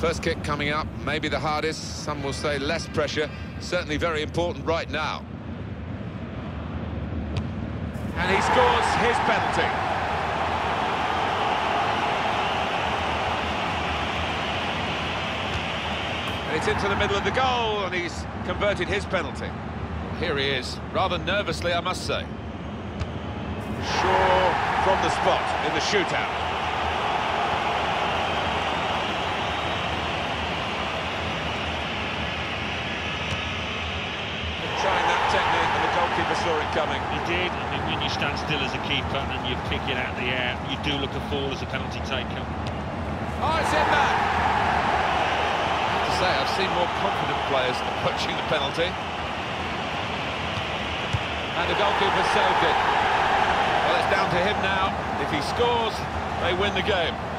First kick coming up, maybe the hardest. Some will say less pressure. Certainly very important right now. And he scores his penalty. And it's into the middle of the goal, and he's converted his penalty. Here he is, rather nervously, I must say. Shaw from the spot in the shootout. Trying that technique, and the goalkeeper saw it coming. He did. I mean, when you stand still as a keeper and you kick it out of the air, you do look a fool as a penalty taker. Oh, it's in there! I have to say, I've seen more confident players approaching the penalty. And the goalkeeper saved it. Well, it's down to him now. If he scores, they win the game.